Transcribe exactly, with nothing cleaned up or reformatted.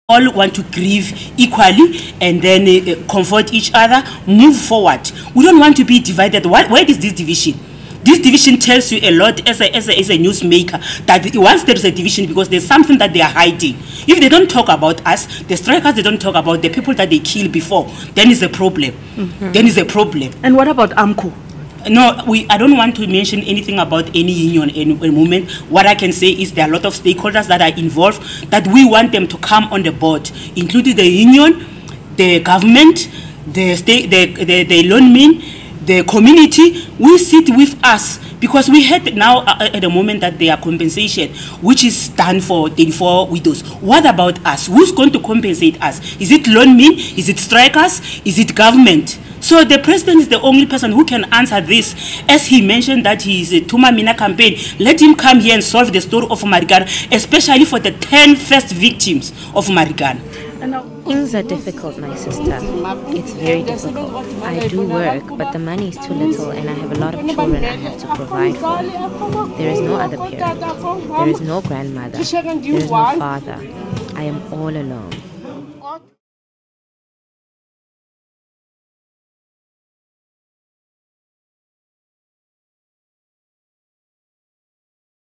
all want to grieve equally and then uh, comfort each other, move forward. We don't want to be divided. Why, why is this division? This division tells you a lot as a, as a, as a newsmaker that once there is a division, because there's something that they are hiding. If they don't talk about us, the strikers, they don't talk about the people that they killed before, then is a problem. Mm-hmm. Then is a problem. And what about AMCO? No, we. I don't want to mention anything about any union any, any movement. What I can say is there are a lot of stakeholders that are involved that we want them to come on the board, including the union, the government, the state, the the, the loanmen, the community. We sit with us because we had now uh, at the moment that there are compensation, which is done for thirty-four widows. What about us? Who's going to compensate us? Is it loanmen? Is it strikers? Is it government? So the president is the only person who can answer this. As he mentioned that he is a Tuma Mina campaign, let him come here and solve the story of Marikana, especially for the ten first victims of Marikana. Things are difficult, my sister. It's very difficult. I do work, but the money is too little and I have a lot of children I have to provide for. There is no other parent. There is no grandmother. There is no father. I am all alone.